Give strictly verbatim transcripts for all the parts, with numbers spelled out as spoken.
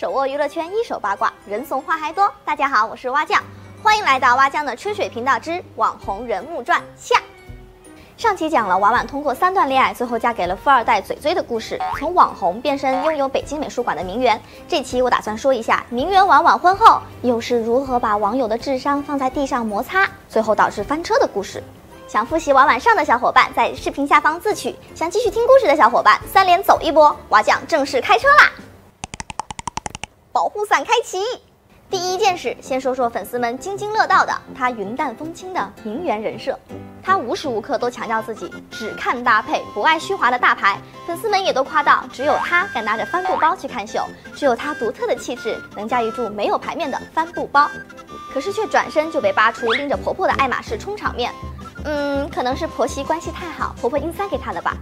手握娱乐圈一手八卦，人怂话还多。大家好，我是蛙酱，欢迎来到蛙酱的吹水频道之网红人物传下。上期讲了婉婉通过三段恋爱，最后嫁给了富二代嘴嘴的故事，从网红变身拥有北京美术馆的名媛。这期我打算说一下名媛婉婉婚后又是如何把网友的智商放在地上摩擦，最后导致翻车的故事。想复习婉婉上的小伙伴在视频下方自取，想继续听故事的小伙伴三连走一波，蛙酱正式开车啦！保护伞开启。第一件事，先说说粉丝们津津乐道的他云淡风轻的名媛人设。他无时无刻都强调自己只看搭配，不爱虚华的大牌，粉丝们也都夸道，只有他敢拿着帆布包去看秀，只有他独特的气质能驾驭住没有牌面的帆布包。可是却转身就被扒出拎着婆婆的爱马仕冲场面，嗯，可能是婆媳关系太好，婆婆硬塞给他的吧。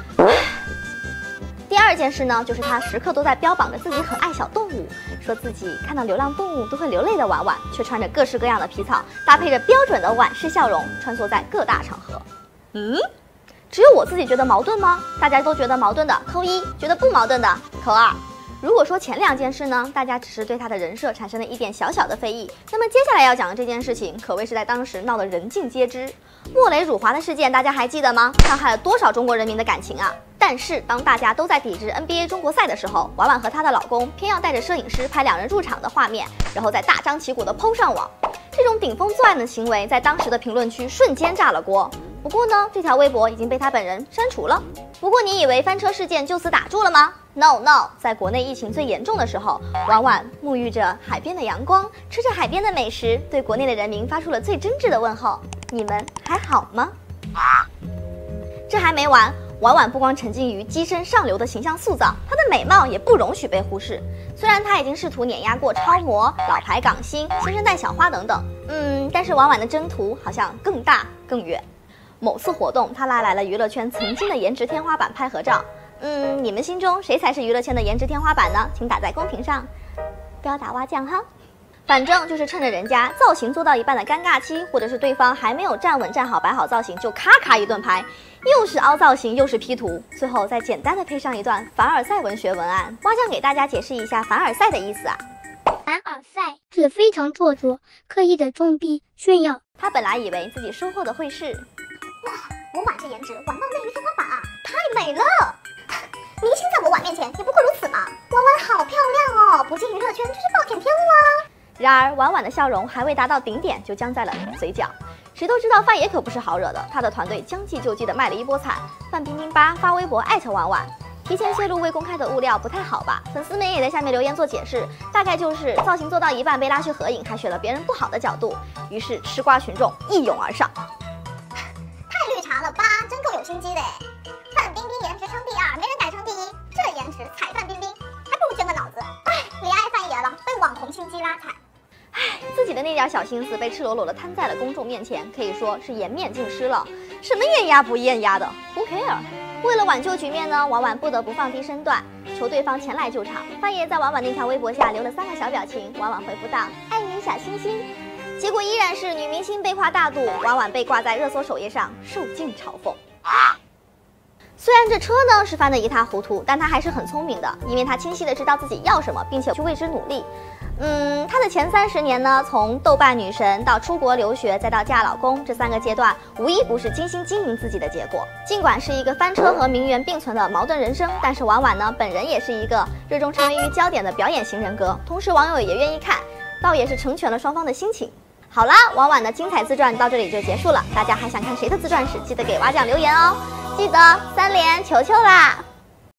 第二件事呢，就是他时刻都在标榜着自己很爱小动物，说自己看到流浪动物都会流泪的婉婉，却穿着各式各样的皮草，搭配着标准的婉式笑容，穿梭在各大场合。嗯，只有我自己觉得矛盾吗？大家都觉得矛盾的扣一，觉得不矛盾的扣二。如果说前两件事呢，大家只是对他的人设产生了一点小小的非议，那么接下来要讲的这件事情，可谓是在当时闹得人尽皆知。莫雷辱华的事件，大家还记得吗？伤害了多少中国人民的感情啊！但是当大家都在抵制 N B A 中国赛的时候，婉婉和她的老公偏要带着摄影师拍两人入场的画面，然后再大张旗鼓地抛上网。这种顶风作案的行为，在当时的评论区瞬间炸了锅。不过呢，这条微博已经被他本人删除了。不过你以为翻车事件就此打住了吗？ No No， 在国内疫情最严重的时候，婉婉沐浴着海边的阳光，吃着海边的美食，对国内的人民发出了最真挚的问候：你们还好吗？这还没完，婉婉不光沉浸于跻身上流的形象塑造，她的美貌也不容许被忽视。虽然她已经试图碾压过超模、老牌港星、新生代小花等等，嗯，但是婉婉的征途好像更大更远。某次活动，她拉来了娱乐圈曾经的颜值天花板拍合照。嗯，你们心中谁才是娱乐圈的颜值天花板呢？请打在公屏上，不要打蛙酱哈。反正就是趁着人家造型做到一半的尴尬期，或者是对方还没有站稳站好摆好造型，就咔咔一顿拍，又是凹造型又是 P 图，最后再简单的配上一段凡尔赛文学文案。蛙酱给大家解释一下凡尔赛的意思啊。 凡尔赛指非常做作、刻意的装逼炫耀。 他本来以为自己收获的会是， 哇，我婉这颜值完到内娱天花板啊，太美了！明星在我婉面前也不过如此嘛。婉婉好漂亮哦，不进娱乐圈就是暴殄天物啊。 然而婉婉的笑容还未达到顶点，就僵在了嘴角。谁都知道范爷可不是好惹的，他的团队将计就计的卖了一波惨。范冰冰八发微博艾特婉婉，提前泄露未公开的物料不太好吧？粉丝们也在下面留言做解释，大概就是造型做到一半被拉去合影，还选了别人不好的角度，于是吃瓜群众一涌而上。 太绿茶了吧，真够有心机的。范冰冰颜值称第二，没人敢称第一，这颜值踩范冰冰，还不如捐个脑子。哎，怜爱范爷了，被网红心机拉踩。 唉，自己的那点小心思被赤裸裸的摊在了公众面前，可以说是颜面尽失了。什么艳压不艳压的 ，Who care？ 为了挽救局面呢，婉婉不得不放低身段，求对方前来救场。范爷在婉婉那条微博下留了三个小表情，婉婉回复道：“爱你小星星。”结果依然是女明星被夸大度，婉婉被挂在热搜首页上，受尽嘲讽。虽然这车呢是翻得一塌糊涂，但她还是很聪明的，因为她清晰的知道自己要什么，并且去为之努力。嗯，她的前三十年呢，从豆瓣女神到出国留学，再到嫁老公，这三个阶段无一不是精心经营自己的结果。尽管是一个翻车和名媛并存的矛盾人生，但是婉婉呢本人也是一个热衷成为于焦点的表演型人格，同时网友也愿意看，倒也是成全了双方的心情。好啦，婉婉的精彩自传到这里就结束了，大家还想看谁的自传史？记得给蛙酱留言哦，记得三连求求啦！